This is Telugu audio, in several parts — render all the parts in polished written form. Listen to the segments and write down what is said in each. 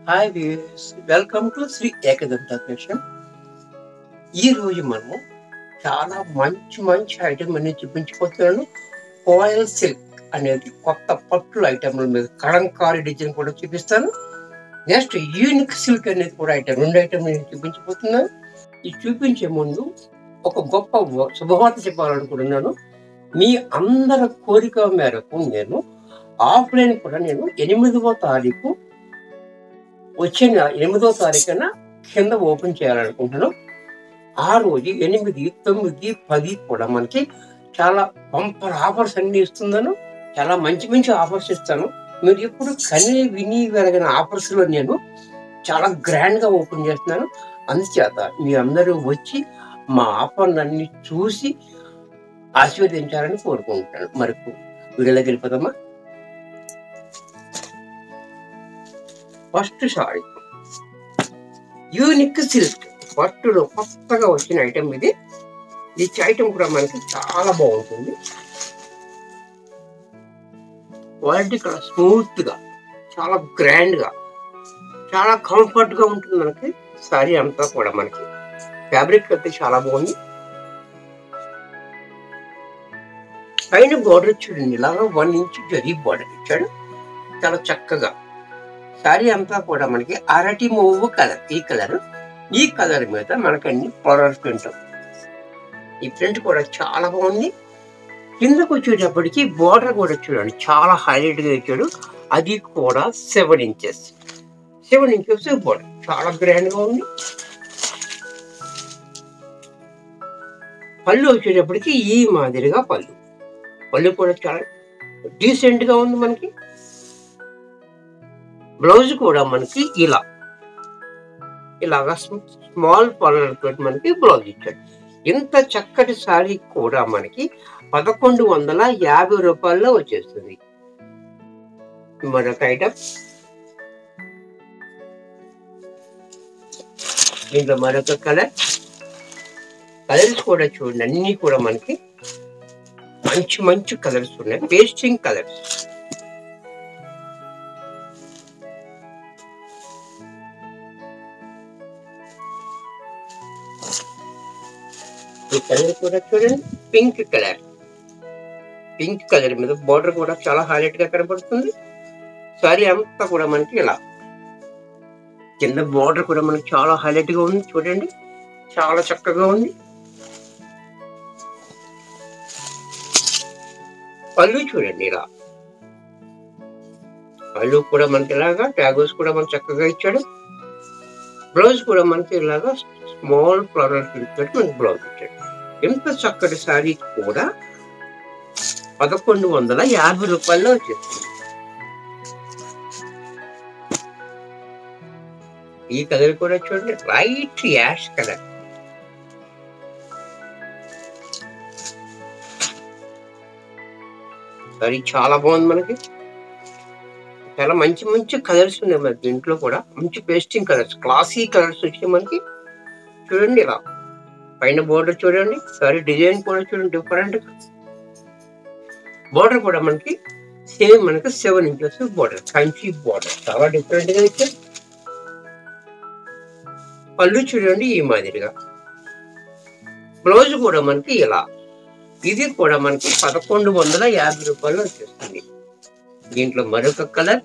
Hi viewers, welcome to Sri Ekadanta fashion. ఈ రోజు మనము చాలా మంచి ఐటమ్ అనేది చూపించబోతున్నాను. కాయిల్ సిల్క్ అనేది కొత్త పట్టుల ఐటమ్ల మీద కలంకారీ డిజైన్ కూడా చూపిస్తాను. నెక్స్ట్ యూనిక్ సిల్క్ అనేది కూడా రెండు ఐటమ్ నేను చూపించబోతున్నాను. ఇది చూపించే ముందు ఒక గొప్ప శుభవార్త చెప్పాలనుకుంటున్నాను. మీ అందరి కోరిక మేరకు నేను ఆఫ్లైన్ కూడా నేను 8వ తారీఖు వచ్చే నెల 8వ తారీఖున కింద ఓపెన్ చేయాలనుకుంటున్నాం. ఆ రోజు 8, 9, 10 కూడా మనకి చాలా బంపర్ ఆఫర్స్ అన్ని ఇస్తున్నాను. చాలా మంచి ఆఫర్స్ ఇస్తాను. మీరు ఎప్పుడు కని విని వెరగిన ఆఫర్స్ లో నేను చాలా గ్రాండ్ గా ఓపెన్ చేస్తున్నాను. అందుచేత మీ అందరూ వచ్చి మా ఆఫర్లు అన్ని చూసి ఆశీర్వదించాలని కోరుకుంటున్నాను. మరి వీడియోలోకి వెళ్ళిపోదామా? ఫస్ట్ సారీ యూనిక్ సిల్క్ పట్టులో కొత్తగా వచ్చిన ఐటమ్ ఇది. ఈ ఐటమ్ కూడా మనకి చాలా బాగుంటుంది. క్వాలిటీ కూడా స్మూత్ గా, చాలా గ్రాండ్ గా, చాలా కంఫర్ట్ గా ఉంటుంది. మనకి సారీ అంతా కూడా మనకి ఫ్యాబ్రిక్ అయితే చాలా బాగుంది. పైన బార్డర్ చూడండి, ఇలాగా 1 ఇంచ్ జరీ బార్డర్ ఇచ్చాడు. చాలా చక్కగా సారీ అంతా కూడా మనకి అరటి మువ్వు కలర్. ఈ కలర్ మీద మనకి అన్ని ఫ్లోరల్ ప్రింట్. ఈ ప్రింట్ కూడా చాలా బాగుంది. కిందకు వచ్చేటప్పటికి బార్డర్ కూడా చూడండి, చాలా హైలైట్ గా ఇచ్చాడు. అది కూడా 7 ఇంచెస్ బార్డర్, చాలా గ్రాండ్ గా ఉంది. పళ్ళు వచ్చేటప్పటికి ఈ మాదిరిగా పళ్ళు కూడా చాలా డీసెంట్ గా ఉంది. మనకి బ్లౌజ్ కూడా మనకి ఇలాగా స్మాల్ పళ్ళ తోటి మనకి బ్లౌజ్ ఇచ్చాడు. ఇంత చక్కటి సారీ కూడా మనకి 1150 రూపాయల్లో వచ్చేస్తుంది. మరొక ఐటమ్, దీంట్లో మరొక కలర్స్ కూడా చూడండి, అన్ని కూడా మనకి మంచి కలర్స్ ఉన్నాయి. Pasting colours. ఈ కలర్ కూడా చూడండి, పింక్ కలర్ మీద బార్డర్ కూడా చాలా హైలైట్ గా కనబడుతుంది. సారీ అంతా కూడా మనకి ఇలా కింద బార్డర్ కూడా మనకి చాలా హైలైట్ గా ఉంది. చూడండి, చాలా చక్కగా ఉంది. పళ్ళు చూడండి, పళ్ళు కూడా మనకి ఇలాగా ట్యాగోస్ కూడా మనకి చక్కగా ఇచ్చాడు. బ్లౌజ్ కూడా మనకి ఇలాగా స్మాల్ ఫ్లోరల్ ప్రింట్ మనకి బ్లౌజ్ ఇచ్చాడు. ఎంత చక్కటి సారీ కూడా 1150 రూపాయల్లో వచ్చేస్తుంది. ఈ కలర్ కూడా చూడండి, లైట్ యాష్ కలర్. సారీ చాలా బాగుంది. మనకి చాలా మంచి కలర్స్ ఉన్నాయి. మనకి దీంట్లో కూడా మంచి పేస్టింగ్ కలర్స్, క్లాసీ కలర్స్ వచ్చి మనకి చూడండి. ఇలా పైన బోర్డర్ చూడండి, సారీ డిజైన్ కూడా చూడండి, డిఫరెంట్. బోర్డర్ కూడా మనకి సేమ్ మనకి 7 ఇంచెస్ బోర్డర్, కంచి బోర్డర్, చాలా డిఫరెంట్ గా ఇచ్చారు. పళ్ళు చూడండి ఈ మాదిరిగా. బ్లౌజ్ కూడా మనకి ఇలా, ఇది కూడా మనకి 1150 రూపాయలు వచ్చేస్తుంది. దీంట్లో మరొక కలర్,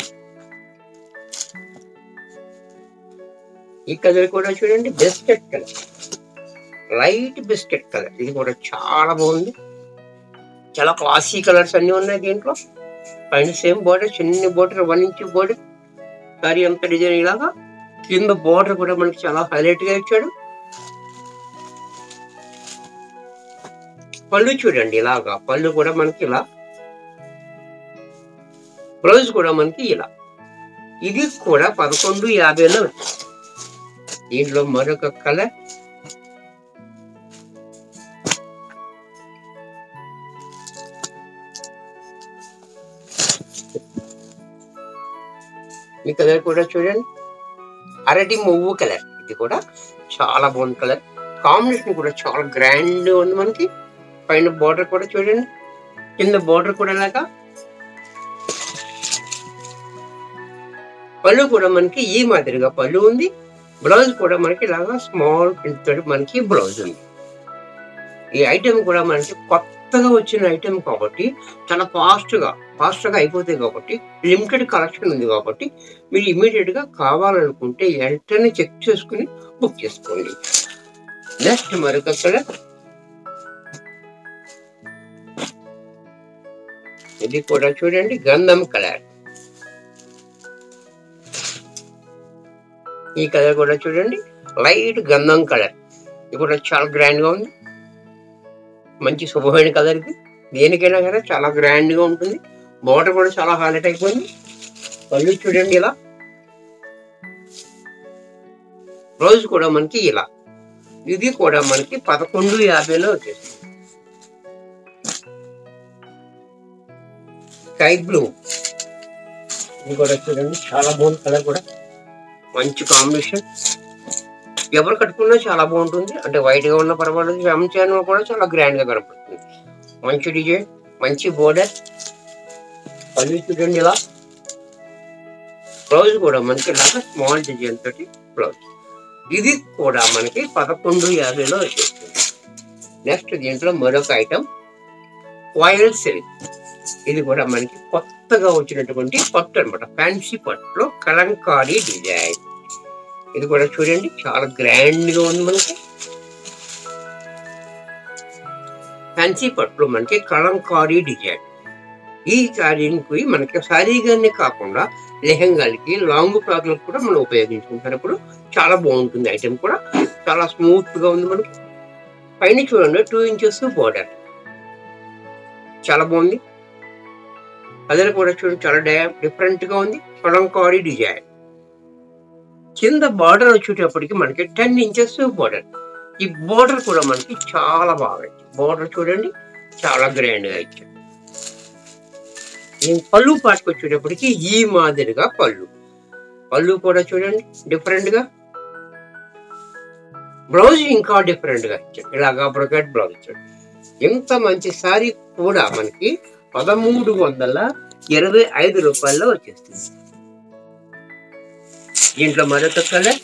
ఈ కలర్ కూడా చూడండి, biscuit colour, light biscuit colour. ఇది కూడా చాలా బాగుంది. చాలా క్లాసీ కలర్స్ అన్ని ఉన్నాయి దీంట్లో. పైన సేమ్ బోర్డర్, చిన్న బోర్డర్, 1 ఇంచ్ బోర్డర్. సారీ అంత డిజైన్ ఇలాగా. కింద బోర్డర్ కూడా మనకి చాలా హైలైట్ గా ఇచ్చాడు. పళ్ళు చూడండి ఇలాగా, పళ్ళు కూడా మనకి ఇలా. బ్లౌజ్ కూడా మనకి ఇలా. ఇది కూడా 1150లో వచ్చింది. దీంట్లో మరొక కలర్, ఈ కలర్ కూడా చూడండి, అరటి మువ్వు కలర్. ఇది కూడా చాలా బాగుంది కలర్. కాంబినేషన్ కూడా చాలా గ్రాండ్ ఉంది. మనకి పైన బార్డర్ కూడా చూడండి, కింద బార్డర్ కూడా ఇలాగా పళ్ళు కూడా మనకి ఈ మాదిరిగా పళ్ళు ఉంది. బ్లౌజ్ కూడా మనకి ఇలాగా స్మాల్ ప్రింట్ తోటి మనకి బ్లౌజ్ ఉంది. ఈ ఐటెం కూడా మనకి కొత్తగా వచ్చిన ఐటెం కాబట్టి చాలా ఫాస్ట్గా అయిపోతాయి కాబట్టి లిమిటెడ్ కలెక్షన్ ఉంది కాబట్టి మీరు ఇమీడియట్ గా కావాలనుకుంటే వెంటనే చెక్ చేసుకుని బుక్ చేసుకోండి. నెక్స్ట్ మరొక కలర్, ఇది కూడా చూడండి గంధం కలర్. ఈ కలర్ కూడా చూడండి లైట్ గంధం కలర్. ఇది కూడా చాలా గ్రాండ్ గా ఉంది. మంచి శుభమైన కలర్ ఇది. దేనికైనా కదా చాలా గ్రాండ్ గా ఉంటుంది. బోర్డర్ కూడా చాలా హైలైట్ అయిపోయింది. పళ్ళు చూడండి ఇలా, బ్లౌజ్ కూడా మనకి ఇలా. ఇది కూడా మనకి 1150లో వచ్చేసింది. స్కై బ్లూ, ఇది కూడా చూడండి చాలా బాగుంది. కలర్ కూడా మంచి కాంబినేషన్. ఎవరు కట్టుకున్నా చాలా బాగుంటుంది. అంటే వైట్ గా ఉన్న పర్వాలేదు, వెంచాను కూడా చాలా గ్రాండ్ గా కనపడుతుంది. మంచి డిజైన్, మంచి బోర్డర్. పళ్ళు చూడండి ఇలా, బ్లౌజ్ కూడా మనకి ఇలాగా స్మాల్ డిజైన్ తోటి బ్లౌజ్. ఇది కూడా మనకి 1150లో వచ్చేస్తుంది. నెక్స్ట్ దీంట్లో మరొక ఐటమ్ కాయిల్ సిల్క్. ఇది కూడా మనకి కొత్తగా వచ్చినటువంటి పట్టు అనమాట. ఫ్యాన్సీ పట్టులో కలంకారీ డిజైన్. ఇది కూడా చూడండి చాలా గ్రాండ్ గా ఉంది. మనకి ఫ్యాన్సీ పట్టులో మనకి కలంకారీ డిజైన్. ఈ శారీకి మనకి శారీగానే కాకుండా లెహంగాలకి, లాంగ్ ఫ్రాక్లకు కూడా మనం ఉపయోగించుకుంటున్నప్పుడు చాలా బాగుంటుంది. ఐటెం కూడా చాలా స్మూత్ గా ఉంది. మనకి పైన చూడండి 2 ఇంచెస్ బోర్డర్ చాలా బాగుంది. అదే కూడా చూడండి చాలా డిఫరెంట్ గా ఉంది. కలంకారీ డిజైన్. కింద బార్డర్ వచ్చేటప్పటికి మనకి 10 ఇంచెస్ బోర్డర్. ఈ బోర్డర్ కూడా మనకి చాలా బాగా ఇచ్చింది. బోర్డర్ చూడండి చాలా గ్రాండ్ గా ఇచ్చాడు. పళ్ళు పాటుకు వచ్చేటప్పటికి ఈ మాదిరిగా పళ్ళు కూడా చూడండి డిఫరెంట్ గా. బ్లౌజ్ ఇంకా డిఫరెంట్ గా ఇచ్చాడు. ఇలాగా బ్రొకెట్ బ్లౌజ్ ఇచ్చాడు. ఇంత మంచి సారీ కూడా మనకి 1325 రూపాయల్లో వచ్చేస్తుంది. దీంట్లో మరొక colour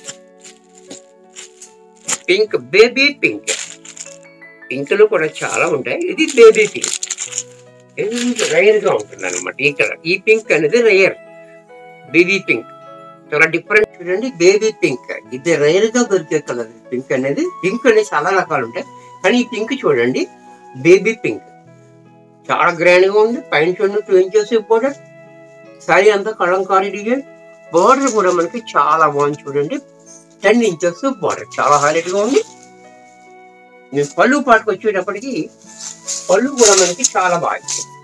pink, baby pink. Pink లో కూడా చాలా ఉంటాయి. ఇది బేబీ పింక్. ఇది రేర్ గా ఉంటుంది అనమాట. ఈ కలర్, ఈ పింక్ అనేది రేర్. బేబీ పింక్ చాలా డిఫరెంట్. చూడండి బేబీ పింక్, ఇది రేర్ గా దొరికే కలర్. పింక్ అనేది చాలా రకాలు ఉంటాయి, కానీ ఈ పింక్ చూడండి బేబీ పింక్ చాలా గ్రాండ్ గా ఉంది. పైన చూడండి 2 ఇంచెస్ బోర్డర్. సారీ అంతా కలంకారీ డిజైన్. బోర్డర్ కూడా మనకి చాలా బాగుంది. చూడండి 10 ఇంచెస్ బోర్డర్ చాలా హైలైట్ గా ఉంది. నేను పళ్ళు పాటుకు వచ్చేటప్పటికి పళ్ళు కూడా మనకి చాలా బాగా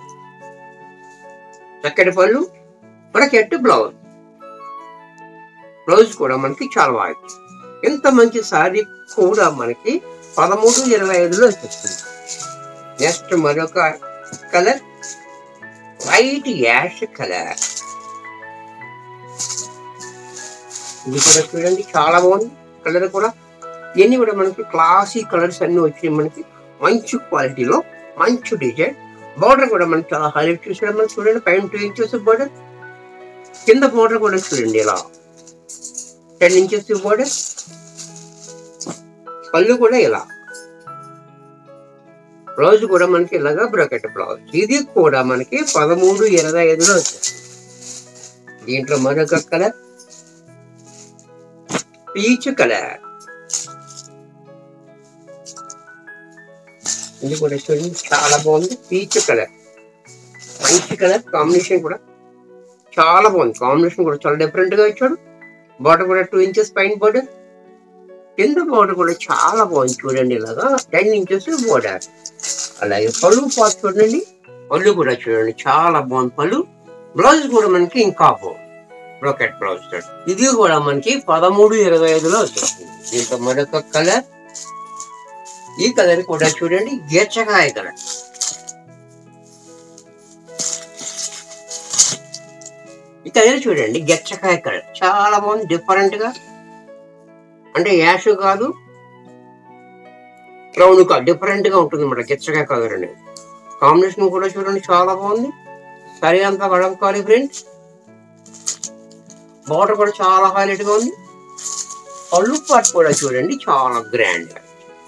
చక్కటి పళ్ళు, బ్రొకెట్ బ్లౌజ్. బ్లౌజ్ కూడా మనకి చాలా బాగా. ఎంత మంచి సారీ కూడా మనకి 1325లో వచ్చేస్తుంది. నెక్స్ట్ మరొక కలర్ వైట్ యాష్ కలర్. ఇది కూడా చూడండి చాలా బాగుంది. కలర్ కూడా ఇవన్నీ కూడా మనకి క్లాసీ కలర్స్ అన్ని వచ్చినాయి. మనకి మంచి క్వాలిటీలో మంచి డిజైన్. బోర్డర్ కూడా మనకి చాలా హైలైట్ చూసాడు. మనకి చూడండి పైన 2 ఇంచెస్ బోర్డర్. కింద బోర్డర్ కూడా చూడండి ఇలా 10 ఇంచెస్ బోర్డర్. పళ్ళు కూడా ఇలా. బ్లౌజ్ కూడా మనకి ఇలాగా బ్రొకెట్ బ్లౌజ్. ఇది కూడా మనకి 1325లో వచ్చేస్తుంది. దీంట్లో మరొక కలర్ పీచ్ కలర్. ఇది కూడా చూడండి చాలా బాగుంది. పీచ్ కలర్ మంచి కలర్ కాంబినేషన్ కూడా చాలా బాగుంది. కాంబినేషన్ కూడా చాలా డిఫరెంట్ గా ఇచ్చాడు. బోర్డర్ కూడా 2 ఇంచెస్ పైన బోర్డర్. కింద బోర్డర్ కూడా చాలా బాగుంది. చూడండి ఇలాగా 10 ఇంచెస్ బోర్డర్. అలాగే పళ్ళు పాటు చూడండి. పళ్ళు కూడా చూడండి చాలా బాగుంది పళ్ళు. బ్లౌజ్ కూడా మనకి ఇంకా బాగుంది, బ్రొకెట్ బ్లౌజ్. ఇది కూడా మనకి 1325లో వచ్చేస్తుంది. దీంట్లో మరొక కలర్. ఈ కలర్ కూడా చూడండి గెచ్చకాయ కలర్. ఈ కలర్ చూడండి గెచ్చకాయ కలర్ చాలా బాగుంది. డిఫరెంట్ గా, అంటే యాష్ కాదు, బ్రౌన్ కాదు, డిఫరెంట్ గా ఉంటుంది అన్నమాట గెచ్చకాయ కలర్ అనేది. కాంబినేషన్ కూడా చూడండి చాలా బాగుంది. సరి అంతా కలంకారీ ప్రింట్. బార్డర్ కూడా చాలా హైలైట్గా ఉంది. పళ్ళు పాటు కూడా చూడండి చాలా గ్రాండ్గా.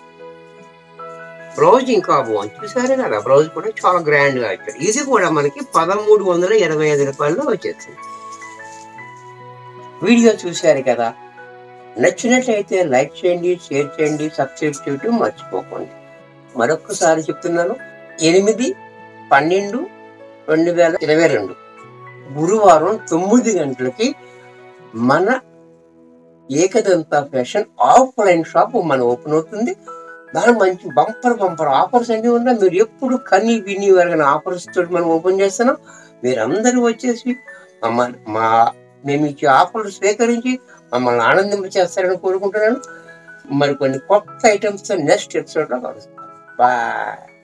బ్లౌజ్ ఇంకా బాగుంది, చూసారే కదా, బ్లౌజ్ కూడా చాలా గ్రాండ్గా ఇచ్చాడు. ఇది కూడా మనకి 1325 రూపాయల్లో వచ్చేస్తుంది. వీడియో చూశారు కదా, నచ్చినట్లయితే లైక్ చేయండి, షేర్ చేయండి, సబ్స్క్రైబ్ చేయడం మర్చిపోకండి. మరొక్కసారి చెప్తున్నాను, 8/12/2022 గురువారం 9 గంటలకి మన ఏకదంత ఫ్యాషన్ ఆఫ్లైన్ షాప్ మన ఓపెన్ అవుతుంది. దాని మంచి బంపర్ ఆఫర్స్ అన్నీ ఉన్నా, మీరు ఎప్పుడు కన్నీ విని వరగని ఆఫర్స్ తోటి మనం ఓపెన్ చేస్తున్నాం. మీరందరూ వచ్చేసి మేము ఇచ్చే ఆఫర్లు స్వీకరించి మమ్మల్ని ఆనందింపచేస్తారని కోరుకుంటున్నాను. మరికొన్ని కొత్త ఐటమ్స్తో నెక్స్ట్ ఎపిసోడ్లో కలుస్తాను. బాయ్.